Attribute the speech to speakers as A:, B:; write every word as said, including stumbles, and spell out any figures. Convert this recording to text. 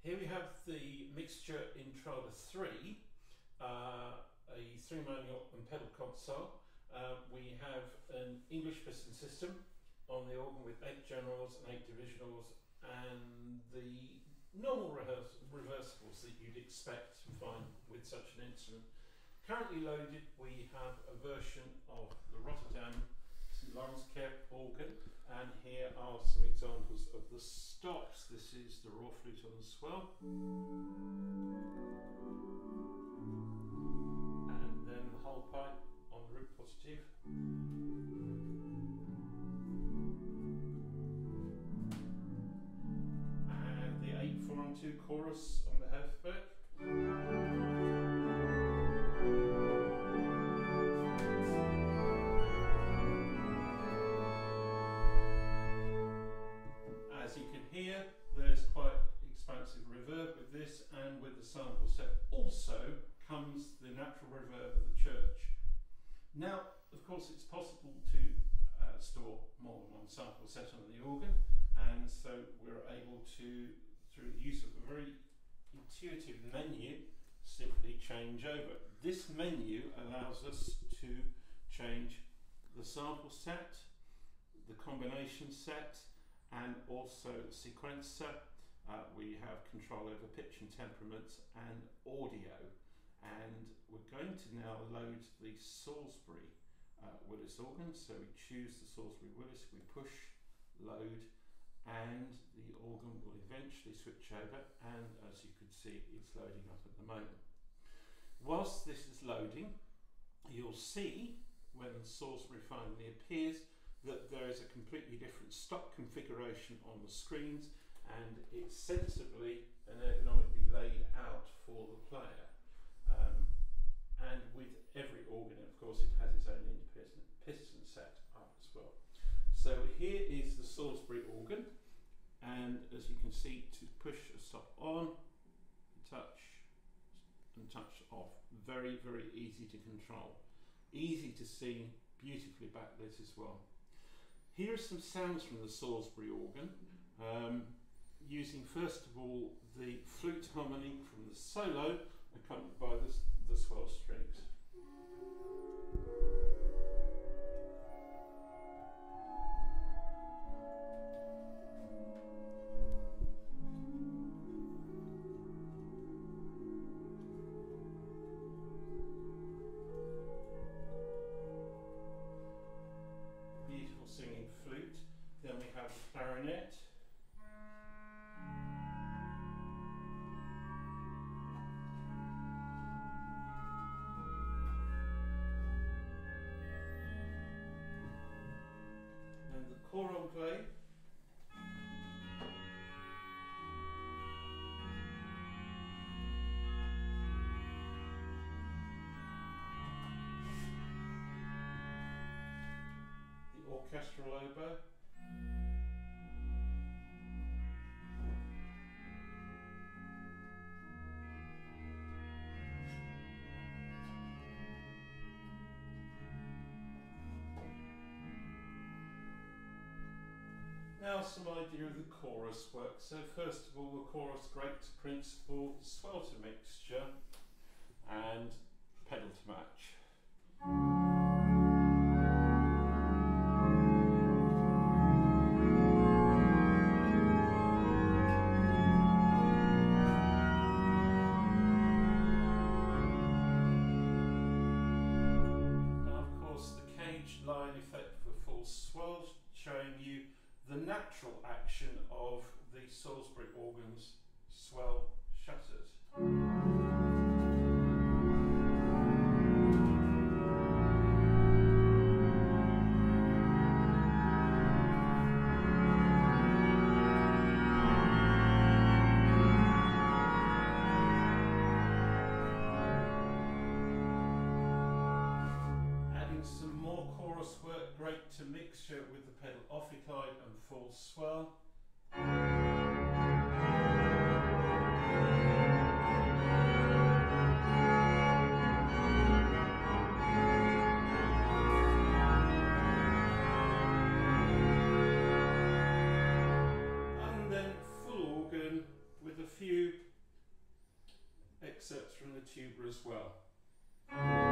A: Here we have the Mixtuur Intrada three, uh, a three manual and pedal console. Uh, we have an English piston system on the organ with eight generals and eight divisionals, and the normal rehears reversibles that you'd expect to find with such an instrument. Currently loaded, we have a version of the Rotterdam Laurenkerk organ, and here are some examples of the stops. This is the raw flute on the swell, and then the whole pipe on the root positive, and the eight four and two chorus on the Hauptwerk. As you can hear, there's quite expansive reverb with this, and with the sample set also comes the natural reverb of the church. Now, of course, it's possible to uh, store more than one sample set on the organ, and so we're able to, through the use of a very intuitive menu, simply change over. This menu allows us to change the sample set, the combination set, and also sequencer. Uh, we have control over pitch and temperaments and audio, and we're going to now load the Salisbury uh, Willis organ. So we choose the Salisbury Willis, we push load, and the organ will eventually switch over, and as you can see, it's loading up at the moment. Whilst this is loading, you'll see when the Salisbury finally appears that there is a completely different stock configuration on the screens, and it's sensibly and ergonomically laid out for the player. Um, and with every organ, of course, it has its own independent piston set up as well. So here is the Salisbury organ, and as you can see, to push a stop on, touch and touch off, very, very easy to control. Easy to see, beautifully backlit as well. Here are some sounds from the Salisbury organ, um, using first of all the flute harmony from the solo, accompanied by the, the swell strings. Beautiful singing flute. Then we have the clarinet. Then the choral play. Orchestral oboe, now some idea of the chorus work. So first of all, the chorus, great to principal, swell to mixture, and pedal to match. Line effect for full swell, showing you the natural action of the Salisbury organ's swell shutters. Some more chorus work, great to mixture with the pedal ophicide and full swell. And then full organ with with a few excerpts from the tuba as well.